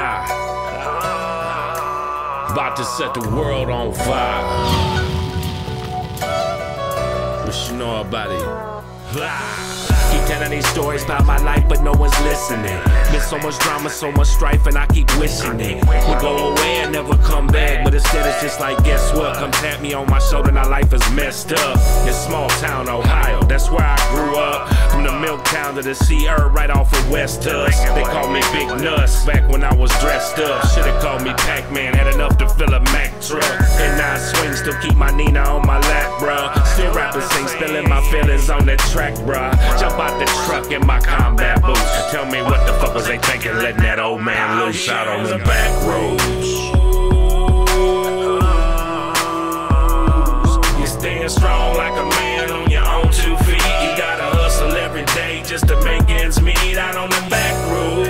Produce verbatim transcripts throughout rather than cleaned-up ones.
high, about to set the world on fire. What you know about it? Fly. Keep telling these stories about my life, but no one's listening. Been so much drama, so much strife, and I keep wishing it would go away and never come back. But instead it's just like, guess what? Come tap me on my shoulder, now life is messed up. In small town Ohio, that's where I grew up. From the milk town to the sea herb right off of West Tusk. They called me Big Nuts back when I was dressed up. Should've called me Pac-Man, had enough to fill a Mack truck. And now I swing, still keep my Nina on my lap, bruh. Still rapping, sing, spilling my feelings on that track, bruh. Jump out the truck in my combat boots. Tell me what the fuck was they thinking, letting that old man loose out on the back roads. You're staying strong like a man on your own two feet. You gotta hustle every day just to make ends meet out on the back roads.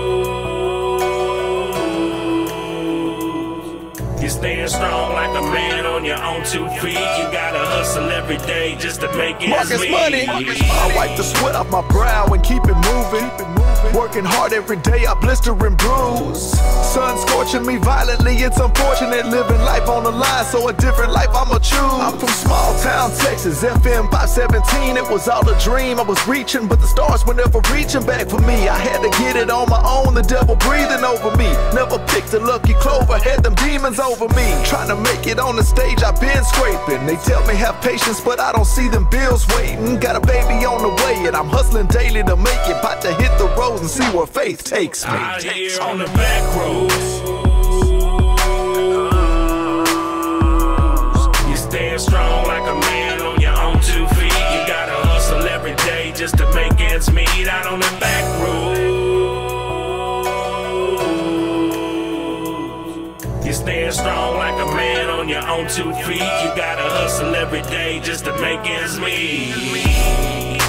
You're staying strong like a man on your own two feet. You gotta hustle every day just to make ends Marcus meet. Money. I wipe the sweat off my brow and keep it moving. Working hard every day, I blister and bruise. Sun scorching me violently, it's unfortunate. Living life on the line, so a different life I'ma choose. I'm from small town Texas, F M five seventeen. It was all a dream, I was reaching, but the stars were never reaching back for me. I had to get it on my own, the devil breathing over me. Never picked a lucky clover, had them demons over me. Trying to make it on the stage, I've been scraping. They tell me have patience, but I don't see them bills waiting. Got a baby on the way, and I'm hustling daily to make it. About to hit the road and see where faith takes me. Out here on the back roads, you're staying strong like a man on your own two feet. You gotta hustle every day just to make ends meet out on the back roads. You're staying strong like a man on your own two feet. You gotta hustle every day just to make ends meet.